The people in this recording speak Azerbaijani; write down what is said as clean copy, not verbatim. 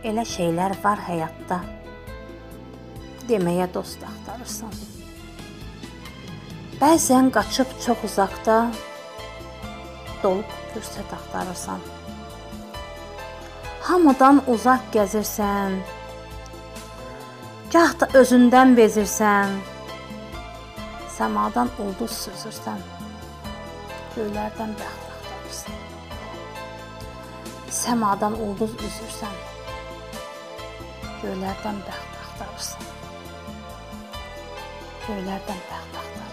Elə şeylər var həyatda, deməyə dost axtarırsan. Bəzən qaçıb çox uzaqda, dolub fürsət axtarırsan. Hamıdan uzaq gəzirsən, gah da özündən bezirsən, səmadan ulduz süzürsən, göylərdən bəxt axtarırsan. Səmadan ulduz üzürsən, göylərdən bəxt axtarırsan. Göylərdən bəxt axtarırsan.